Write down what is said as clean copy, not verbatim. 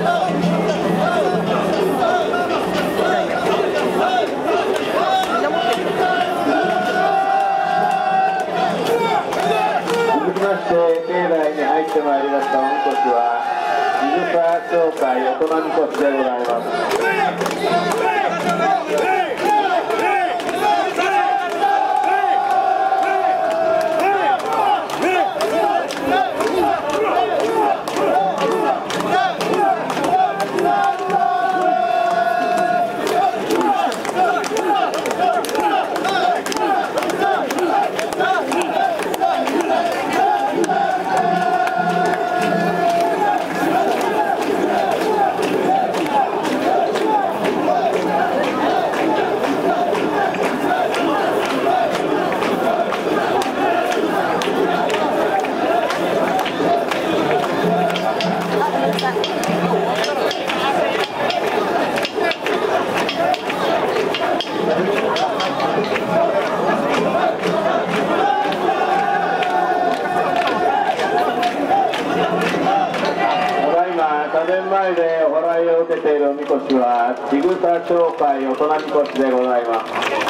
境内に入ってまいりましたおみこしは水沢町会大人みこしでございます。3年前でお祓いを受けているおみこしは千草町会大人みこしでございます。